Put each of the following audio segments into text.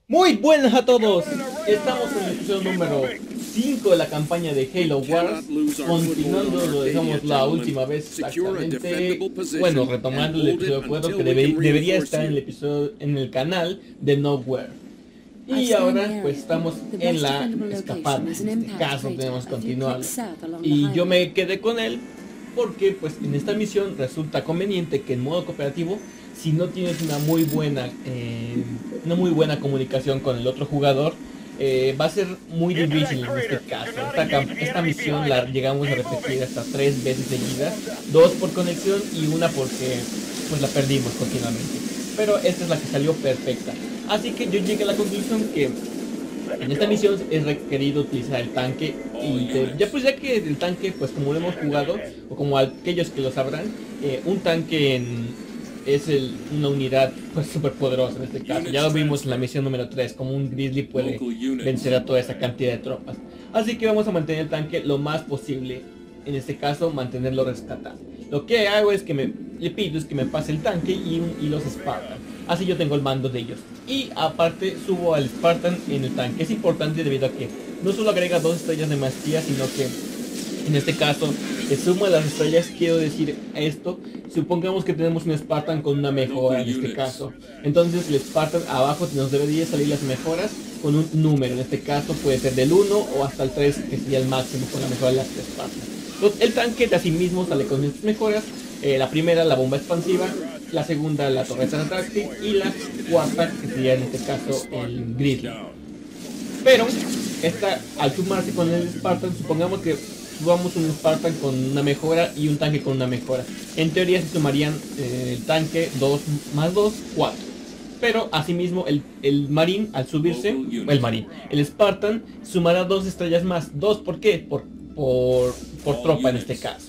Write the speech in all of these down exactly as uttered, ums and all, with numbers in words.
Muy buenas a todos, estamos en el episodio número cinco de la campaña de Halo Wars, continuando lo dejamos la última vez exactamente, bueno, retomando el episodio cuatro que debe- debería estar en el episodio, en el canal de Nowhere. Y ahora pues estamos en la escapada, en este caso tenemos que continuar. Y yo me quedé con él porque pues en esta misión resulta conveniente que en modo cooperativo, si no tienes una muy buena eh, una muy buena comunicación con el otro jugador, eh, va a ser muy difícil en este caso. Esta, esta misión la llegamos a repetir hasta tres veces seguidas, dos por conexión y una porque pues la perdimos continuamente. Pero esta es la que salió perfecta. Así que yo llegué a la conclusión que en esta misión es requerido utilizar el tanque y de, ya pues ya que el tanque, pues como lo hemos jugado, o como aquellos que lo sabrán, eh, un tanque en, es el, una unidad pues súper poderosa en este caso. Ya lo vimos en la misión número tres, como un Grizzly puede vencer a toda esa cantidad de tropas. Así que vamos a mantener el tanque lo más posible, en este caso mantenerlo rescatado. Lo que hago es que me, le pido es que me pase el tanque y, y los Spartan. Así yo tengo el mando de ellos. Y aparte subo al Spartan en el tanque. Es importante debido a que no solo agrega dos estrellas de maestría, sino que en este caso le sumo a las estrellas. Quiero decir esto: supongamos que tenemos un Spartan con una mejora en este caso. Entonces el Spartan abajo nos debería salir las mejoras con un número. En este caso puede ser del uno o hasta el tres, que sería el máximo con la mejora de las tres Spartans. Entonces el tanque de sí mismo sale con estas mejoras. Eh, la primera, la bomba expansiva. La segunda, la torreta retráctil. Y la cuarta, que sería en este caso el Grizzly. Pero esta, al sumarse con el Spartan, supongamos que subamos un Spartan con una mejora y un tanque con una mejora. En teoría se sumarían eh, el tanque dos más dos, cuatro. Pero asimismo el, el Marine, al subirse, el Marine, el Spartan sumará dos estrellas más. ¿Dos por qué? Por, por, por tropa en este caso.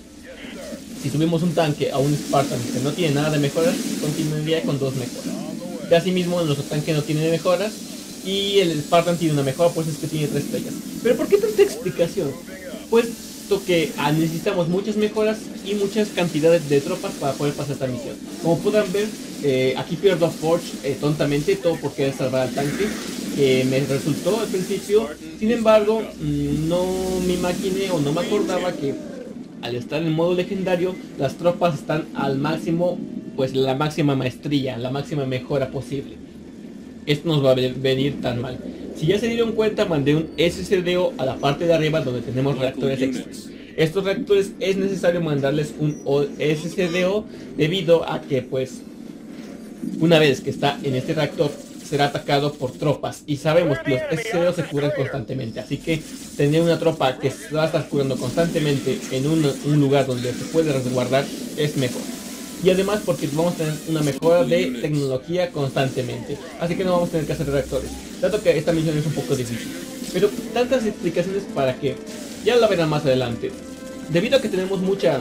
Si subimos un tanque a un Spartan que no tiene nada de mejoras, continuaría con dos mejoras. Y asimismo nuestro tanque no tiene mejoras y el Spartan tiene una mejora, pues es que tiene tres estrellas. ¿Pero por qué tanta explicación? Pues que ah, necesitamos muchas mejoras y muchas cantidades de tropas para poder pasar esta misión. Como podrán ver, eh, aquí pierdo a Forge eh, tontamente, todo por querer salvar al tanque, que me resultó al principio. Sin embargo, mmm, no me imaginé o no me acordaba que al estar en modo legendario, las tropas están al máximo, pues la máxima maestría, la máxima mejora posible. Esto nos va a venir tan mal. Si ya se dieron cuenta, mandé un S S D O a la parte de arriba donde tenemos reactores extras. Estos reactores es necesario mandarles un S S D O debido a que pues una vez que está en este reactor será atacado por tropas y sabemos que los S S D O se curan constantemente, así que tener una tropa que se va a estar curando constantemente en un, un lugar donde se puede resguardar es mejor. Y además porque vamos a tener una mejora de tecnología constantemente, así que no vamos a tener que hacer reactores, dato que esta misión es un poco difícil. Pero tantas explicaciones para que ya la verán más adelante. Debido a que tenemos mucha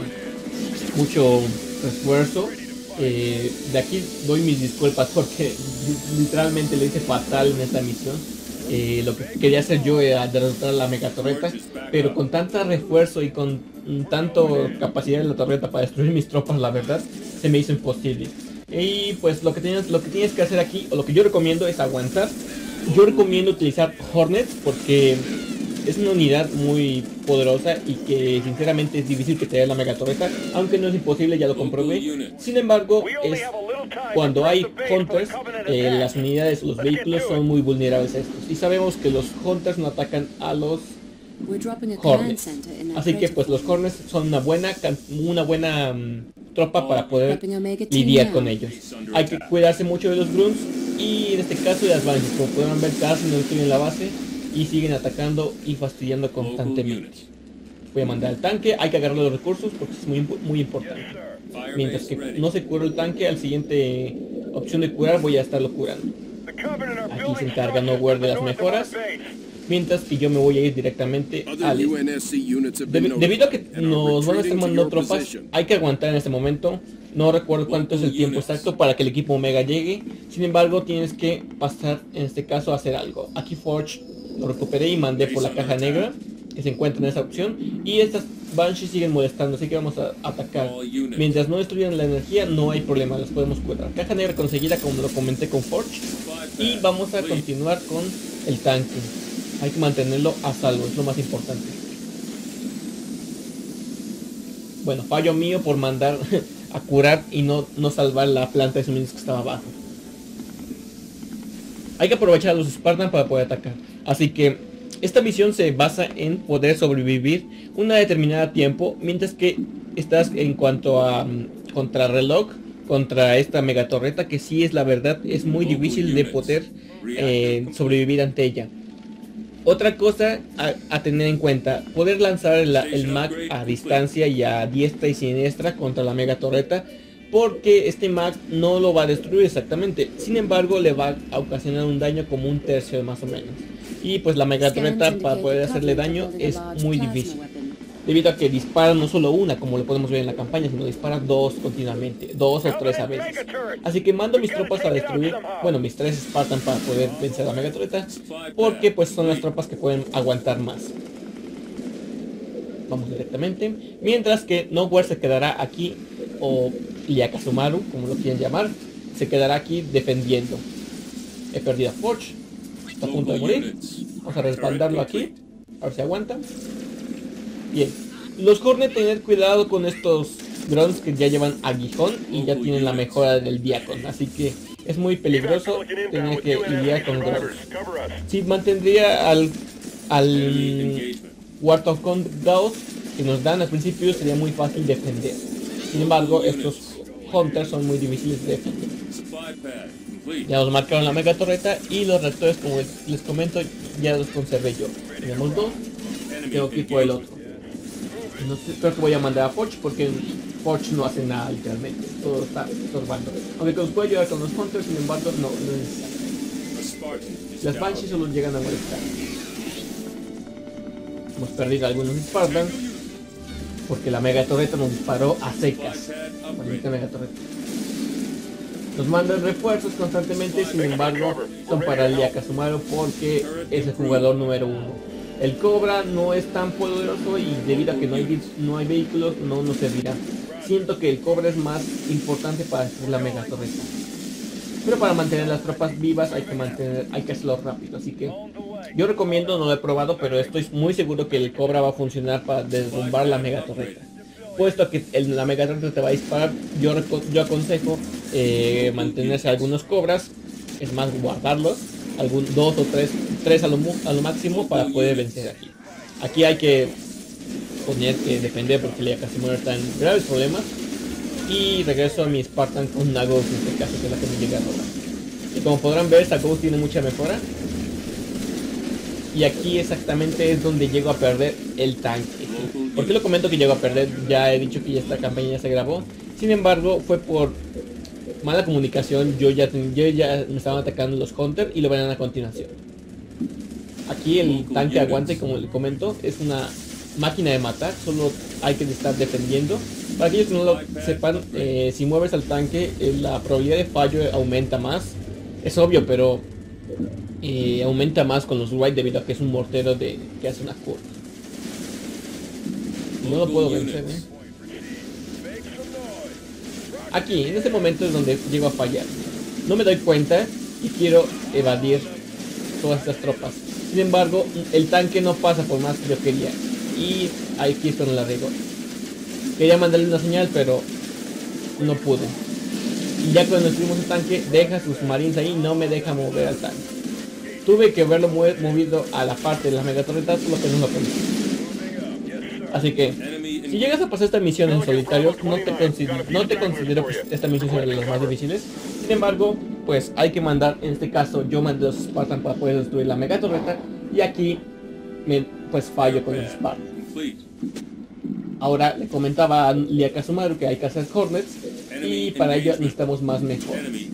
mucho refuerzo, eh, de aquí doy mis disculpas porque literalmente le hice fatal en esta misión. Eh, lo que quería hacer yo era derrotar la mega torreta, pero con tanta refuerzo y con tanto capacidad de la torreta para destruir mis tropas, la verdad se me hizo imposible. Y pues lo que tienes, lo que tienes que hacer aquí, o lo que yo recomiendo, es aguantar. Yo recomiendo utilizar Hornets porque es una unidad muy poderosa y que sinceramente es difícil que te dé la mega torreta, aunque no es imposible, ya lo comprobé. Sin embargo, es cuando hay Hunters, eh, las unidades, los vehículos son muy vulnerables a estos. Y sabemos que los Hunters no atacan a los Hornets. Así que pues los Hornets son una buena, una buena um, tropa para poder lidiar con ellos. Hay que cuidarse mucho de los Grunts y en este caso de las Banshees. Como podrán ver, casi no destruyen la base y siguen atacando y fastidiando constantemente. Voy a mandar al tanque, hay que agarrar los recursos porque es muy, muy importante. Mientras que no se cura el tanque, al siguiente opción de curar voy a estarlo curando. Aquí se encarga Nowhere de las mejoras, mientras que yo me voy a ir directamente al este. Deb debido a que nos van a estar mandando tropas, hay que aguantar en este momento. No recuerdo cuánto es el tiempo exacto para que el equipo Omega llegue. Sin embargo, tienes que pasar en este caso a hacer algo. Aquí Forge lo recuperé y mandé por la caja negra que se encuentra en esa opción, y estas Banshees siguen molestando, así que vamos a atacar. Mientras no destruyan la energía no hay problema, las podemos curar. Caja negra conseguida, como lo comenté con Forge, Y vamos a continuar con el tanque. Hay que mantenerlo a salvo, es lo más importante. Bueno, fallo mío por mandar a curar y no, no salvar la planta de suministros que estaba abajo. Hay que aprovechar a los Spartans para poder atacar. Así que esta misión se basa en poder sobrevivir una determinada tiempo, mientras que estás en cuanto a um, contrarreloj contra esta megatorreta, que sí es la verdad, es muy difícil de poder eh, sobrevivir ante ella. Otra cosa a, a tener en cuenta, poder lanzar el, el mag a distancia y a diestra y siniestra contra la megatorreta, porque este mag no lo va a destruir exactamente, sin embargo le va a ocasionar un daño como un tercio más o menos. Y pues la megatorreta, para poder hacerle daño, es muy difícil, debido a que dispara no solo una, como lo podemos ver en la campaña, sino dispara dos continuamente, dos o tres a veces. Así que mando mis tropas a destruir, bueno, mis tres Spartans para poder vencer a la megatorreta, porque pues son las tropas que pueden aguantar más. Vamos directamente, mientras que Nowhere se quedará aquí, o Liakasumaru, como lo quieran llamar, se quedará aquí defendiendo. He perdido a Forge, está a punto de morir. Vamos a respaldarlo aquí, a ver si aguanta. Bien, los Hornet, tener cuidado con estos grunts que ya llevan aguijón y ya tienen la mejora del Diacon, así que es muy peligroso tener que lidiar con grunts. Si mantendría al, al Ward of Gauss que nos dan al principio, sería muy fácil defender. Sin embargo, estos Hunters son muy difíciles de defender. Ya nos marcaron la megatorreta y los reactores, como les comento, ya los conservé yo. Tenemos dos, tengo que ir por el otro. No sé, creo que voy a mandar a Forge porque Forge no hace nada literalmente, todo está estorbando. Aunque nos puede ayudar con los Hunters, sin embargo no, no es necesario. Las Banshees solo llegan a molestar. Hemos perdido algunos Spartans porque la megatorreta nos disparó a secas. Maldita megatorreta. Nos mandan refuerzos constantemente, sin embargo son para Liakasumaru porque es el jugador número uno. El Cobra no es tan poderoso y debido a que no hay, no hay vehículos no nos servirá. Siento que el Cobra es más importante para destruir la megatorreta. Pero para mantener las tropas vivas hay que mantener, hay que hacerlo rápido, así que yo recomiendo, no lo he probado, pero estoy muy seguro que el Cobra va a funcionar para derrumbar la megatorreta. Puesto que el, la megatorreta te va a disparar, yo, yo aconsejo eh, mantenerse algunos Cobras, es más guardarlos, algún dos o tres, tres a lo, a lo máximo para poder vencer aquí. Aquí hay que poner que defender porque Liakasumaru está en graves problemas. Y regreso a mi Spartan con una Ghost en este caso, que es la que me llega a robar. Y como podrán ver, esta Ghost tiene mucha mejora. Y aquí exactamente es donde llego a perder el tanque. ¿Por qué lo comento que llego a perder? Ya he dicho que ya esta campaña ya se grabó. Sin embargo, fue por mala comunicación. Yo ya, yo ya me estaban atacando los Hunters y lo verán a continuación. Aquí el tanque aguanta y como les comento, es una máquina de matar. Solo hay que estar defendiendo. Para aquellos que no lo sepan, eh, si mueves al tanque, eh, la probabilidad de fallo aumenta más. Es obvio, pero eh, aumenta más con los Wright debido a que es un mortero de, que hace una curva. No lo puedo vencer, ¿eh? Aquí, en este momento es donde llego a fallar. No me doy cuenta y quiero evadir todas estas tropas. Sin embargo, el tanque no pasa por más que yo quería. Y aquí es donde la regó. Quería mandarle una señal, pero no pude. Y ya cuando destruimos el tanque, deja sus marines ahí, no me deja mover al tanque. Tuve que verlo movido a la parte de las megatorretas, solo que no lo permití. Así que, si llegas a pasar esta misión en solitario, no te considero, no te considero que esta misión sea de las más difíciles. Sin embargo, pues hay que mandar, en este caso, yo mandé los Spartans para poder destruir la megatorreta. Y aquí, me, pues fallo con los Spartans. Ahora le comentaba a Liakasumaru que hay que hacer Hornets y para ello necesitamos más mejor.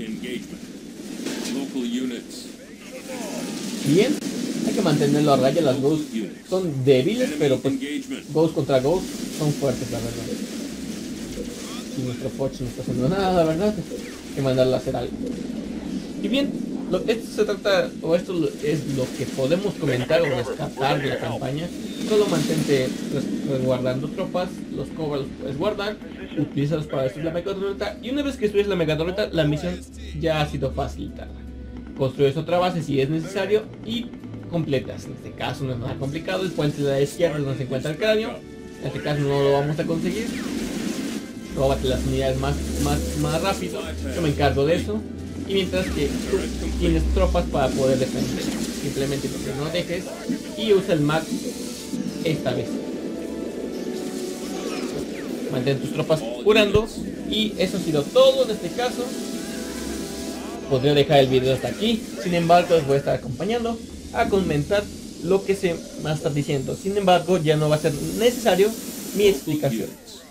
Bien, hay que mantenerlo a raya. Las Ghosts son débiles, pero pues Ghost contra Ghost son fuertes, la verdad. Y nuestro Forge no está haciendo nada, la verdad. Hay que mandarlo a hacer algo. Y bien, lo, esto se trata, o esto es lo que podemos comentar o rescatar de la campaña. Solo mantente resguardando tropas, los Cobras los puedes guardar, utilízalos para destruir la megatorreta y una vez que destruyes la megatorreta, la misión ya ha sido facilitada. construyes otra base si es necesario y completas. En este caso no es nada complicado, el puente de la izquierda es donde se encuentra el cráneo. En este caso no lo vamos a conseguir. Róbate las unidades más, más, más rápido, yo me encargo de eso. Y mientras que tú tienes tropas para poder defender, simplemente porque no dejes y usa el Mac esta vez. Mantén tus tropas curando. Y eso ha sido todo en este caso. Podría dejar el video hasta aquí. Sin embargo, les voy a estar acompañando a comentar lo que se me está diciendo. Sin embargo, ya no va a ser necesario mi explicación.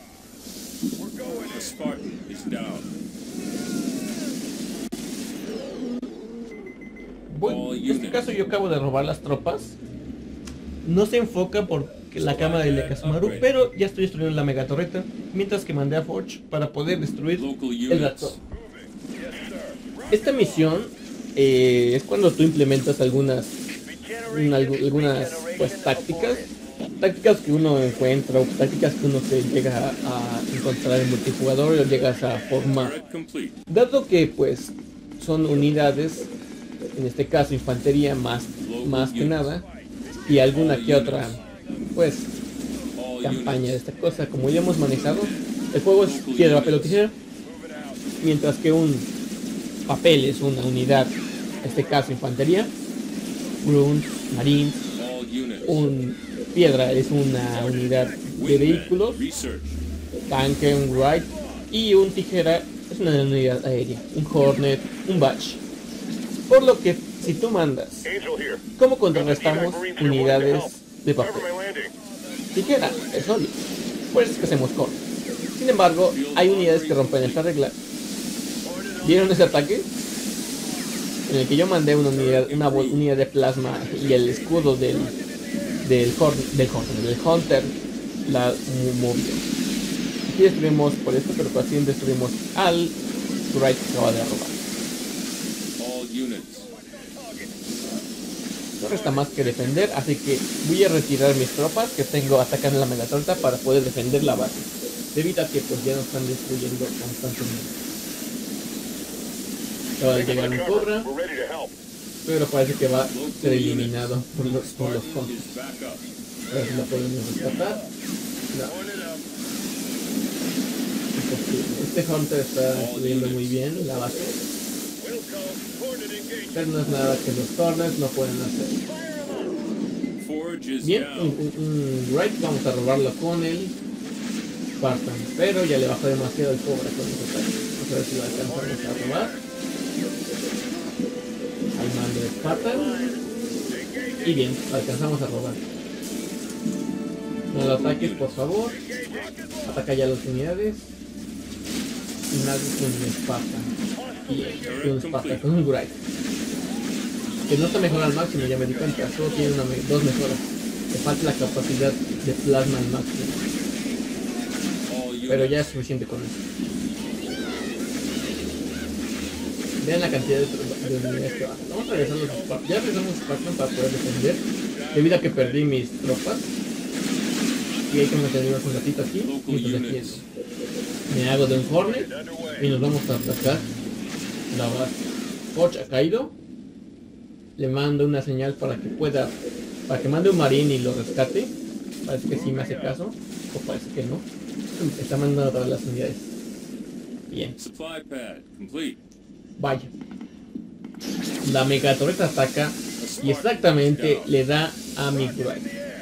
Bueno, en este caso yo acabo de robar las tropas. No se enfoca por la cámara de Kazemaru, pero ya estoy destruyendo la megatorreta, mientras que mandé a Forge para poder destruir el reactor. Esta misión eh, es cuando tú implementas algunas una, algunas pues tácticas tácticas que uno encuentra o tácticas que uno se llega a, a encontrar en multijugador o llegas a formar, dado que pues son unidades, en este caso infantería más, más que nada, y alguna que otra pues campaña de esta cosa. Como ya hemos manejado, el juego es piedra, papel o tijera, mientras que un papel es una unidad, en este caso infantería, Grunts, Marines, un piedra es una unidad de vehículos, tanque, un Wright, y un tijera es una unidad aérea, un Hornet, un Batch. Por lo que si tú mandas, ¿cómo contrarrestamos unidades de papel? Tijera, es obvio, por eso es que hacemos corte. Sin embargo, hay unidades que rompen esta regla. ¿Vieron ese ataque? En el que yo mandé una unidad, una unidad de plasma y el escudo del del Horn, del, Horn, del Hunter la movió. Aquí destruimos por esto, pero así destruimos al Wright que acaba de robar. No resta más que defender, así que voy a retirar mis tropas que tengo atacando la megatorta para poder defender la base, debido a que pues ya nos están destruyendo constantemente. Acaba de llegar un Cobra, pero parece que va a ser eliminado por los, por los Hunters. A ver si lo podemos rescatar. No. Este Hunter está destruyendo muy bien la base, pero no es nada que los Hornets no pueden hacer. Bien, un, un, un Wright, vamos a robarlo con el Spartan, pero ya le bajó demasiado el Cobra con ese ataque. Vamos a ver si lo alcanzamos a robar. Al mando de Spartan. Y bien, alcanzamos a robar. No lo ataques, por favor. Ataca ya las unidades. Y nadie con un Spartan. Y con un Spartan, con un Wright. Que no está mejorado al máximo, ya me di cuenta. Solo tiene una, dos mejoras. Le falta la capacidad de plasma al máximo. Pero ya es suficiente con eso. Vean la cantidad de, de unidades que bajan. Vamos a regresar los Spartans. Ya regresamos los Spartans para poder defender, debido a que perdí mis tropas. Y hay que mantenernos un ratito aquí mientras defiendo. Me hago de un Hornet y nos vamos a atacar la base. Forge ha caído. Le mando una señal para que pueda, para que mande un Marine y lo rescate. Parece que sí me hace caso, o parece que no. Está mandando todas las unidades. Bien. Vaya. La megatorreta ataca y exactamente le da a mi Wright.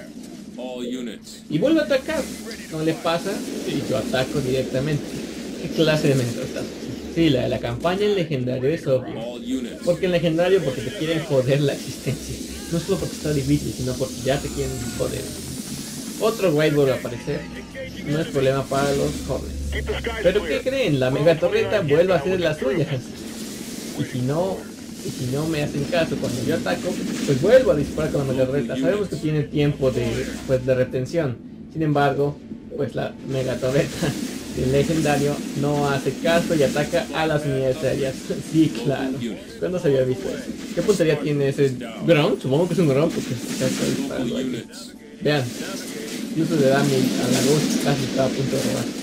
Y vuelve a atacar. No le pasa y yo ataco directamente. ¿Qué clase de megatorreta? Sí, la de la campaña en legendario es obvio. Porque en legendario porque te quieren joder la existencia. No solo porque está difícil, sino porque ya te quieren joder. Otro Wright vuelve a aparecer. No es problema para los Hornets. Pero ¿qué creen? La megatorreta vuelve a hacer las suyas. Y si no, y si no me hacen caso cuando yo ataco, pues vuelvo a disparar con la megatorreta. Sabemos que tiene tiempo de, pues, de retención. Sin embargo, pues la megatorreta del legendario no hace caso y ataca a las unidades aéreas. Sí, claro. ¿Cuándo se había visto eso? ¿Qué puntería tiene ese ground? Supongo que es un ground porque se está disparando aquí. Vean, incluso le da a, mi, a la luz, casi estaba a punto de robar.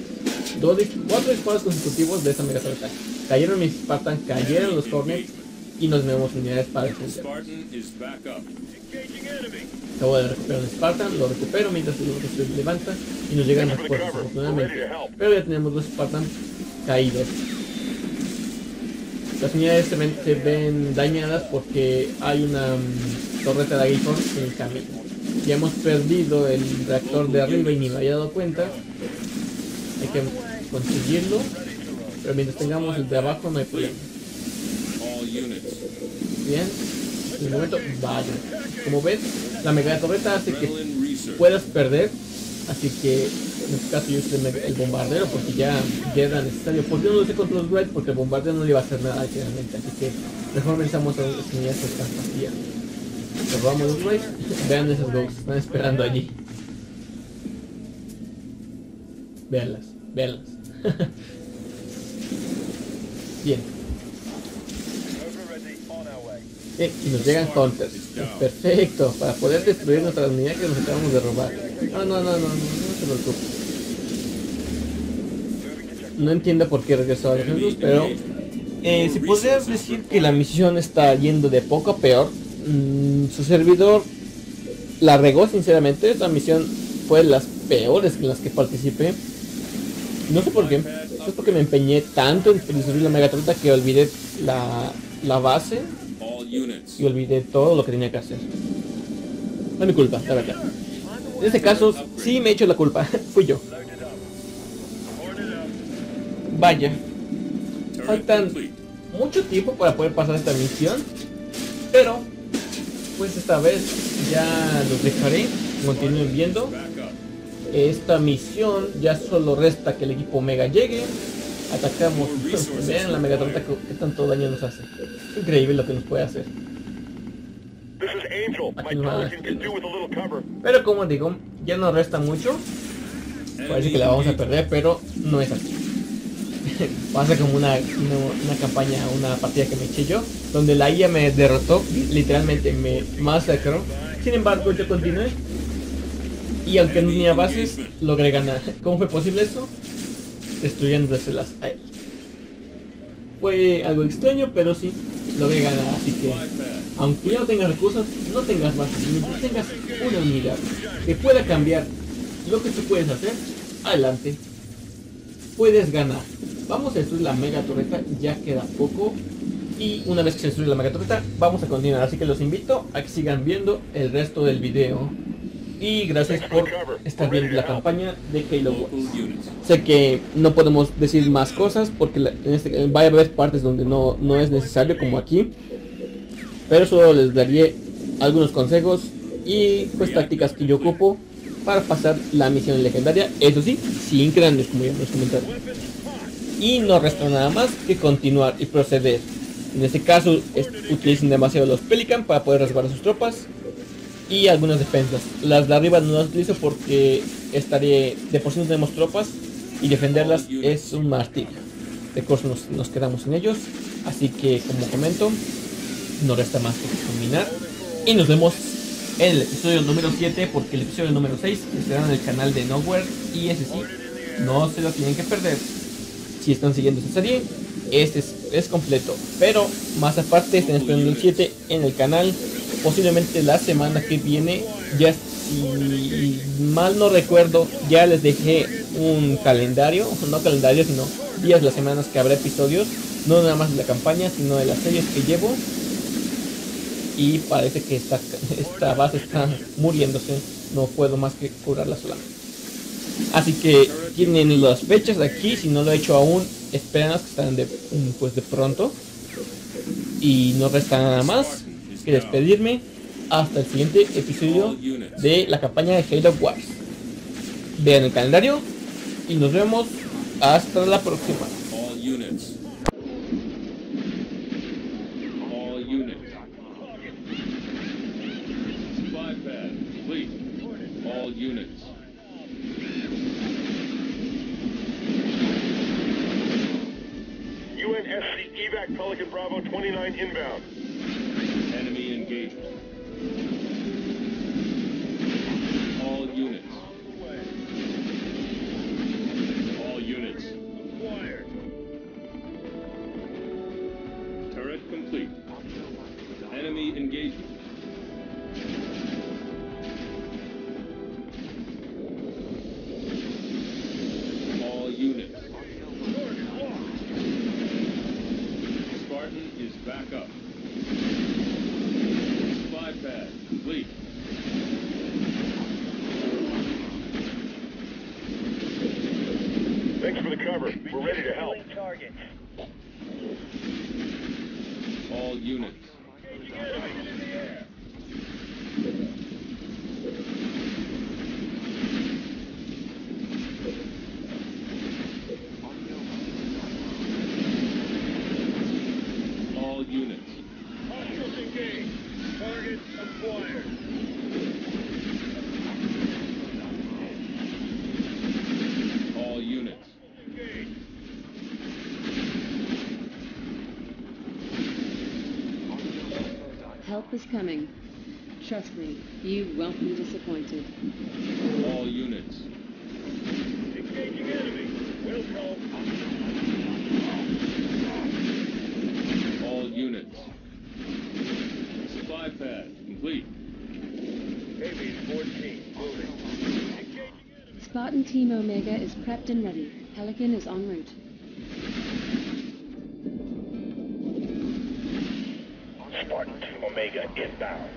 Dos, cuatro disparos consecutivos de esa megatorreta. Cayeron mis Spartans, cayeron los Hornets y nos vemos unidades para defender. Acabo de recuperar un Spartan, lo recupero mientras el otro se levanta y nos llegan más fuerzas afortunadamente. Pero ya tenemos dos Spartans caídos. Las unidades se ven, se ven dañadas porque hay una um, torreta de Aguiforce en el camino. Ya hemos perdido el reactor de arriba y ni me había dado cuenta. Hay que conseguirlo, pero mientras tengamos el de abajo no hay problema. Bien, en el momento vaya. Como ves, la mega torreta hace que puedas perder, así que en este caso yo usé el bombardero porque ya, ya era necesario. ¿Por qué no lo usé contra los Wright? Porque el bombardero no le iba a hacer nada generalmente, así que mejor pensamos a las unidades que están vacías. Nos robamos los Wright, vean esos Ghosts, están esperando allí. Veanlas, veanlas. Bien. Eh, y nos llegan Hunters. Perfecto, para poder destruir nuestra unidad que nos acabamos de robar. No, no, no, no, no, no se preocupe. No entiendo por qué regresó a los Jesús, pero eh, si podrías decir que la misión está yendo de poco a peor. Mm, su servidor la regó sinceramente. Esta misión fue de las peores en las que participé. No sé por qué. Es porque me empeñé tanto en destruir la megatorreta que olvidé la, la base. Y olvidé todo lo que tenía que hacer. No es mi culpa, la verdad. En este caso, sí me he hecho la culpa. Fui yo. Vaya. Faltan mucho tiempo para poder pasar esta misión. Pero, pues esta vez ya los dejaré. Continúen viendo. Esta misión ya solo resta que el equipo Omega llegue. Atacamos. Vean la megatorreta que, que tanto daño nos hace. Increíble lo que nos puede hacer. Aquí nos van a hacer. Pero como digo, ya nos resta mucho. Parece que la vamos a perder, pero no es así. Pasa como una, una, una campaña, una partida que me eché yo, donde la I A me derrotó, literalmente me masacró. Sin embargo, yo continué. Y aunque no tenía bases, logré ganar. ¿Cómo fue posible eso? Destruyéndoselas a él. Fue algo extraño, pero sí, logré ganar. Así que, aunque ya no tengas recursos, no tengas bases, mientras tengas una unidad que pueda cambiar lo que tú puedes hacer, adelante. Puedes ganar. Vamos a destruir la mega torreta, ya queda poco. Y una vez que se destruye la mega torreta, vamos a continuar. Así que los invito a que sigan viendo el resto del video. Y gracias por estar viendo la campaña de Halo Wars. Sé que no podemos decir más cosas porque la, en este, va a haber partes donde no, no es necesario, como aquí. Pero solo les daré algunos consejos y pues tácticas que yo ocupo para pasar la misión legendaria. Eso sí, sin cráneos, como ya hemos comentado. Y no resta nada más que continuar y proceder. En este caso es, utilicen demasiado los Pelican para poder resguardar sus tropas. Y algunas defensas. Las de arriba no las utilizo porque estaré, de por sí no tenemos tropas y defenderlas es un martirio. De course nos, nos quedamos en ellos. Así que, como comento, no resta más que combinar. Y nos vemos en el episodio número siete, porque el episodio número seis estará en el canal de Nowhere. Y ese sí, no se lo tienen que perder. Si están siguiendo esta serie, este es, es completo. Pero más aparte, estén esperando el siete en el canal. Posiblemente la semana que viene. Ya, si mal no recuerdo, ya les dejé un calendario, no calendario sino días, las semanas que habrá episodios, no nada más de la campaña sino de las series que llevo. Y parece que esta, esta base está muriéndose, no puedo más que curarla solamente. Así que tienen las fechas aquí, si no lo he hecho aún, esperan que están de, pues de pronto. Y no resta nada más que despedirme hasta el siguiente episodio de la campaña de Halo Wars. Vean el calendario y nos vemos hasta la próxima. U N S C evac Pelican Bravo twenty-nine inbound. Enemy engagement. All units. All units. Acquired. Turret complete. cover. We're ready to help. Targets. All units. All units. Hostiles engaged. Target acquired. All units. Engaged. Help is coming. Trust me, you won't be disappointed. All units. Engaging enemy. Will call. All units. Supply pad complete. A B fourteen moving. Engaging enemy. Spartan Team Omega is prepped and ready. Pelican is en route. Spartan Team Omega inbound.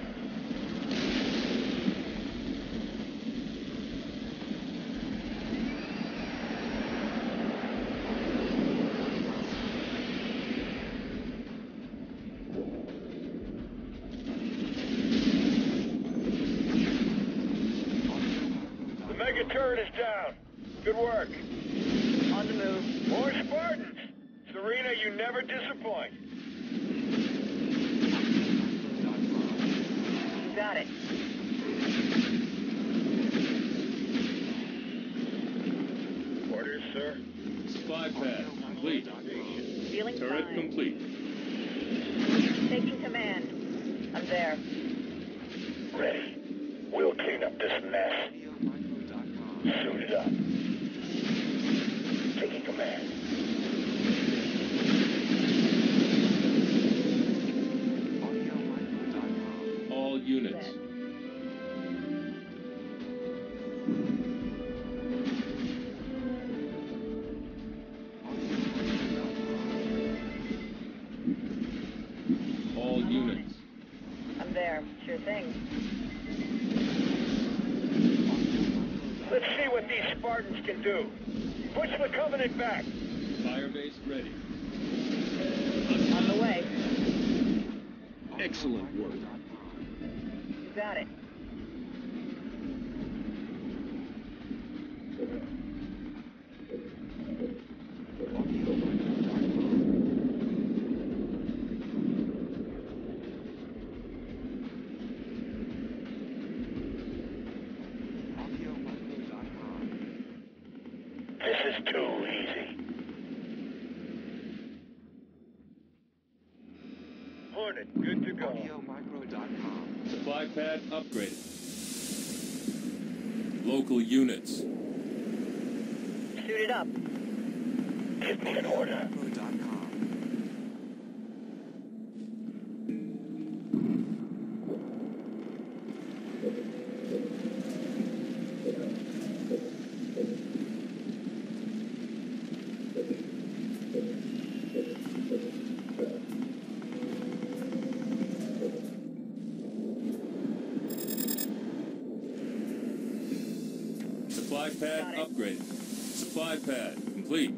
The mega turret is down. Good work. On the move. More Spartans. Serena, you never disappoint. You got it. Orders, sir. Supply pad complete. Feeling Turret fine. complete. Taking command. I'm there. Ready. We'll clean up this mess. Suited up. Taking command. All units. All units. I'm there. Sure thing. Let's see what these Spartans can do. Push the Covenant back. Firebase ready. On the way. Excellent work. You got it. This is too easy. Hornet, good to go. Supply pad upgraded. Local units. Suited up. Give me an order. Supply pad upgraded. Supply pad complete.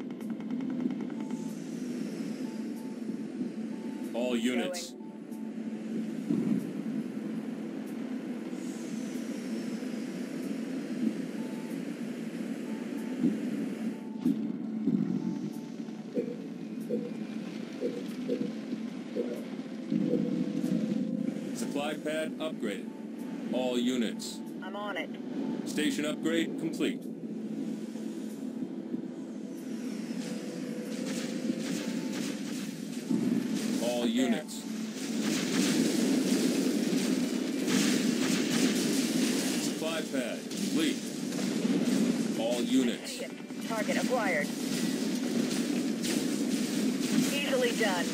All units. Supply pad upgraded. All units. I'm on it. Station upgrade complete. All units. Supply pad complete. All units. Target acquired. Easily done.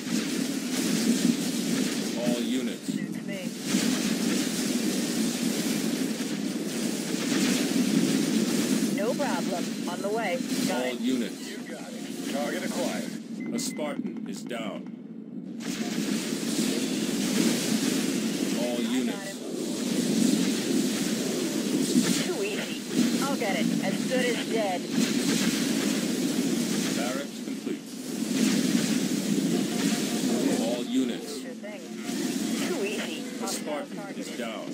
All units. Suits me. No problem. On the way. Got All it. units. You got it. Target acquired. A Spartan is down. All I got units. him. Too easy. I'll get it. As good as dead. Spartan is down.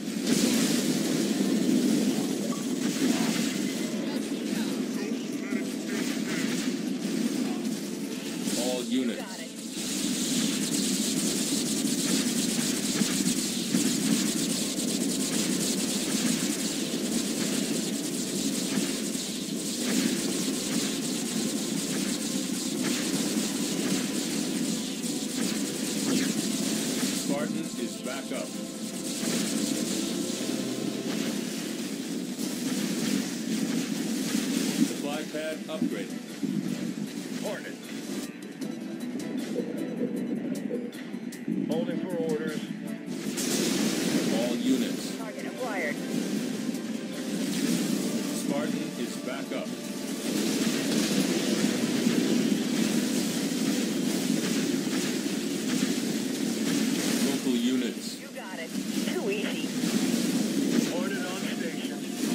All units. Got it. Spartan is back up. Supply pad upgraded. Hornet. Holding for orders. All units. Target acquired. Spartan is back up. Local units. You got it. Too easy. Hornet on station.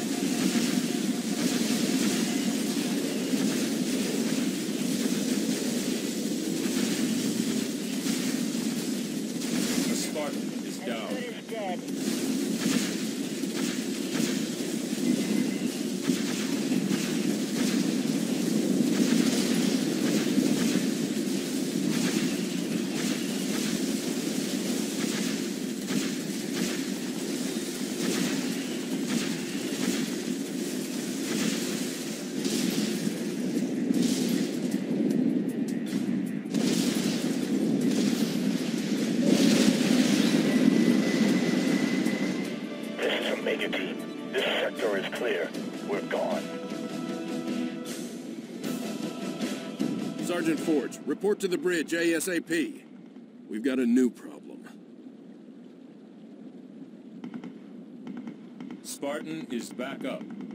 A Spartan is As down. good as dead. This is Omega Team. This sector is clear. We're gone. Sergeant Forge, report to the bridge ASAP. We've got a new problem. Spartan is back up.